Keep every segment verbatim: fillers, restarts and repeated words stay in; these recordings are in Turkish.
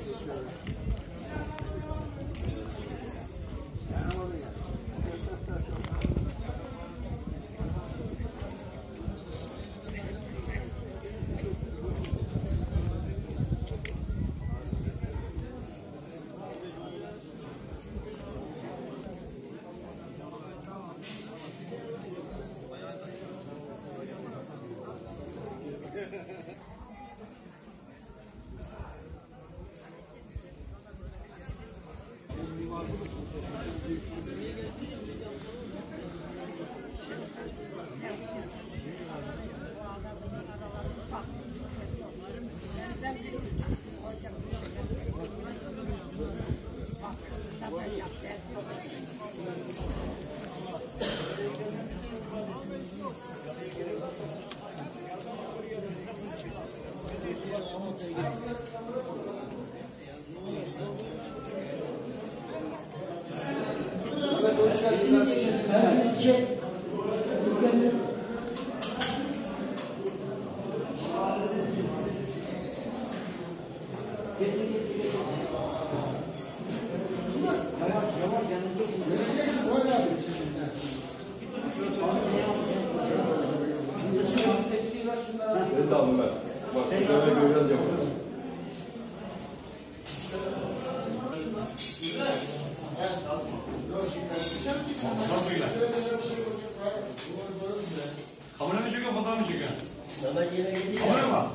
Ben de aldım ben. Bak, bir tane göreceğiz yapalım. Kamera mı çekiyor, fotoğraf mı çekiyor? Kamera mı?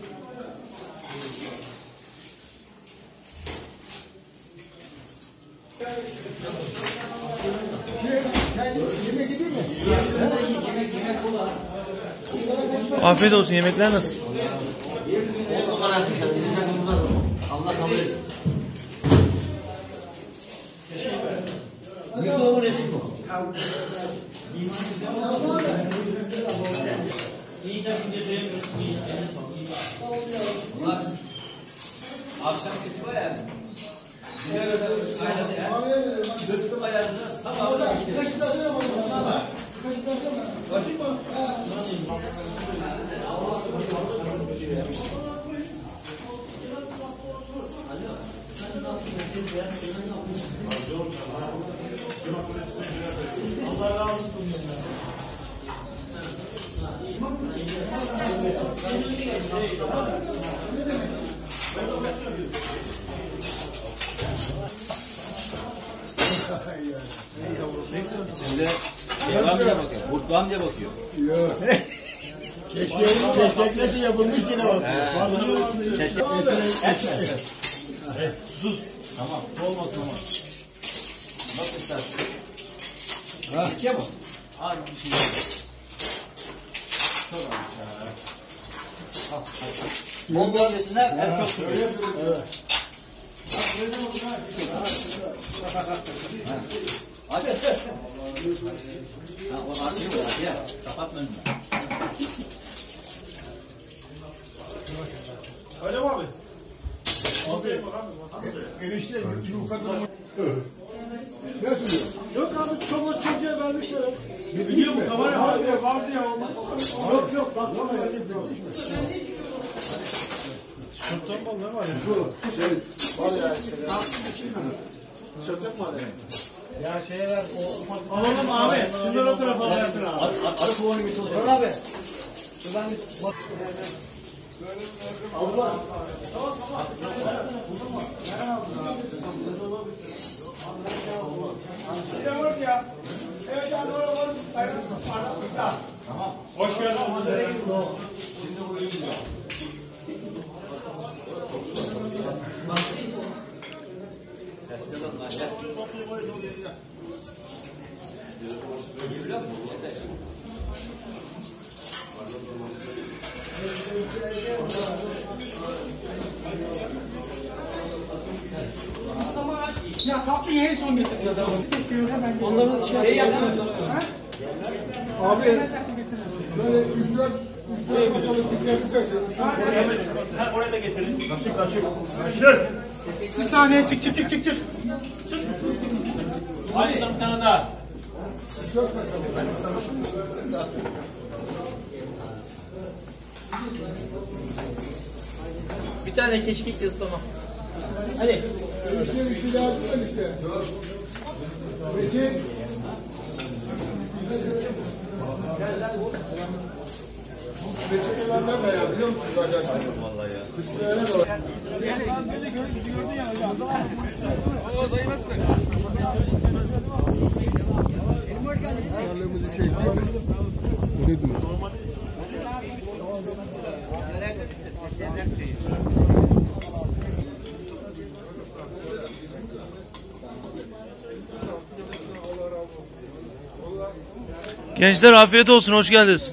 Yemek yedin mi? Yemek yemek ola. Afiyet olsun. Yemekler nasıl? On numara yapmışlar. Bizim takımımız var. Allah kabul etsin. Video mu resim mi? Ulan akşam kesiyor ya. Güne kadar kaynadı ya. Dıstım ayarını sabahına işte. Kaşık tasıyor mu? Kaşık tasıyor mu? Bakayım mı? Allah razı olsun. İçinde şey amca bakıyor. Mutlu amca bakıyor. Yok. Keşke, keşke nasıl yapılmış yine bakıyor. Keşke. Evet, sus. Tamam, soğumaz tamam. Bak istersen. Ha? İkiye bak. Abi bir şey yok. Çok Bol bölgesinden en çok tutuyor. Evet. Hadi. Ha, onu açayım mı? Hadi ya. Kapatma önünü. Öyle mi abi? Abi, enişte yukarıda mı? Ne söylüyor? Yok abi çoluk çocuğa vermişler. Biliyor mu? Kamera var ya, vardı ya olmaz. Yok yok bak. Şorttan bal ne var ya? Bu şey var ya Çocuk var ya. Ya şeye ver o. Alalım abi. Şunları o tarafa alarsın abi. Arı kovanı gibi çalışıyor. Abi. Şuradan bir bak. Allah. Tamam. Hoş geldin. Ya kapıyı en son getirdi adamı. Onların şey yapsın. Abi böyle üç dört üç dört masalık bir servis açalım. Ha, oraya da getirin. Kaçık kaçık. Bir saniye çık çık çık çık çık. Hadi sana bir tane daha. Dört masalık. Bir tane keşkek ıslama. Hadi. İşte bir şey lazım var işte. Peki. Reçeteler nerede ya biliyor musunuz arkadaşlar? Vallahi ya. Kışlara da var. Ağırlığımızı çektik. Bu ne diyor? Gençler afiyet olsun, hoş geldiniz.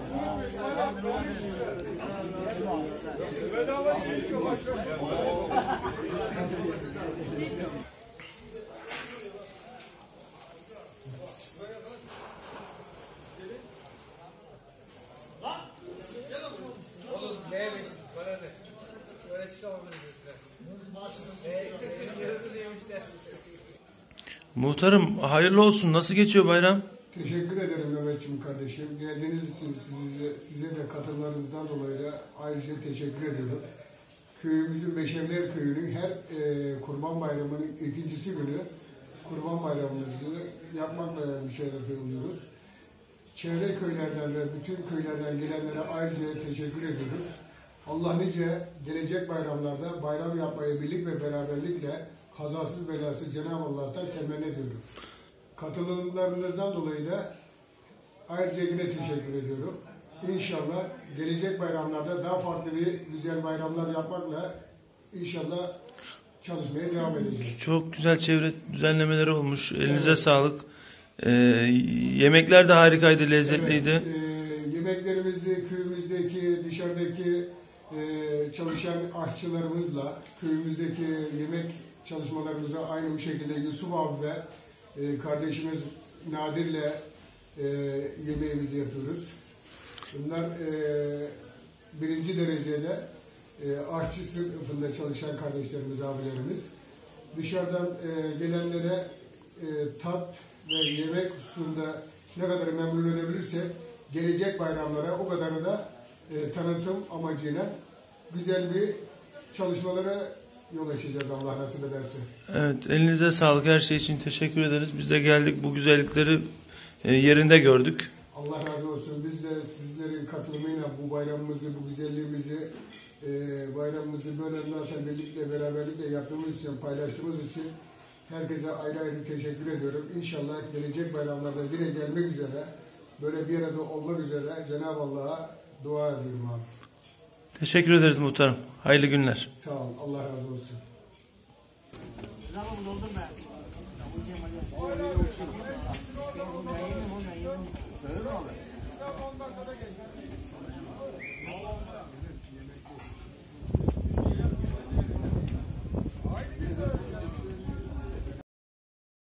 Muhtarım hayırlı olsun. Nasıl geçiyor bayram? Teşekkür ederim Mehmetciğim kardeşim. Geldiğiniz için size, size de katılımlarınızdan dolayı da ayrıca teşekkür ediyorum. Köyümüzün Beşevler Köyü'nün her e, Kurban Bayramı'nın ikincisi günü Kurban Bayramımızı yapmakla müşerref oluyoruz. Çevre köylerden ve bütün köylerden gelenlere ayrıca teşekkür ediyoruz. Allah nice gelecek bayramlarda bayram yapmayı birlik ve beraberlikle kazasız belasız Cenab-ı Allah'tan temenni ediyorum. Katılımlarınızdan dolayı da ayrıca yine teşekkür ediyorum. İnşallah gelecek bayramlarda daha farklı bir güzel bayramlar yapmakla inşallah çalışmaya devam edeceğiz. Çok güzel çevre düzenlemeleri olmuş. Elinize evet. sağlık. Ee, yemekler de harikaydı, lezzetliydi. Evet, e, yemeklerimizi köyümüzdeki, dışarıdaki e, çalışan aşçılarımızla, köyümüzdeki yemek çalışmalarımıza aynı bu şekilde Yusuf abi ve e, kardeşimiz Nadir'le e, yemeğimizi yapıyoruz. Bunlar e, birinci derecede e, aşçı sınıfında çalışan kardeşlerimiz, abilerimiz. Dışarıdan e, gelenlere e, tat ve yemek hususunda ne kadar memnun edebilirsek gelecek bayramlara o kadar da e, tanıtım amacıyla güzel bir çalışmalara yol açacağız Allah nasip ederse. Evet, elinize sağlık. Her şey için teşekkür ederiz. Biz de geldik, bu güzellikleri e, yerinde gördük. Allah razı olsun. Biz de sizlerin katılımıyla bu bayramımızı, bu güzelliğimizi, e, bayramımızı böyle nasıl birlikte, beraberlikle yaptığımız için, paylaştığımız için herkese ayrı ayrı teşekkür ediyorum. İnşallah gelecek bayramlarda yine gelmek üzere, böyle bir arada olmak üzere Cenab-ı Allah'a dua ediyorum abi. Teşekkür ederiz muhtarım. Hayırlı günler. Sağ ol. Allah razı olsun.